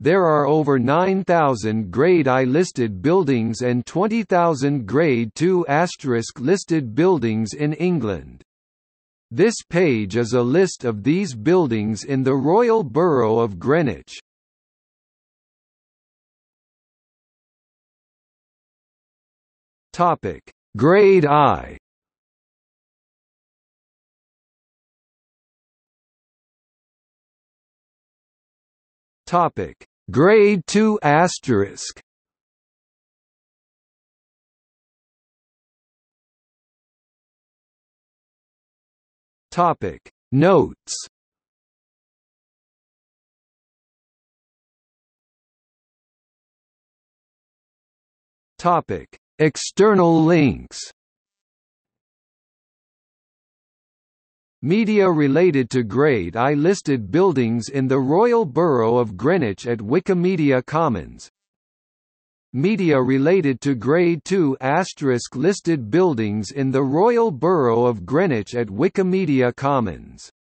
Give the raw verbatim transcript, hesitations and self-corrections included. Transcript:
There are over nine thousand Grade I listed buildings and twenty thousand Grade two asterisk listed buildings in England. This page is a list of these buildings in the Royal Borough of Greenwich. Topic: Grade I. Topic: Grade two asterisk. Topic: Notes. Topic: External links. Media related to Grade I listed buildings in the Royal Borough of Greenwich at Wikimedia Commons. Media related to Grade two asterisk listed buildings in the Royal Borough of Greenwich at Wikimedia Commons.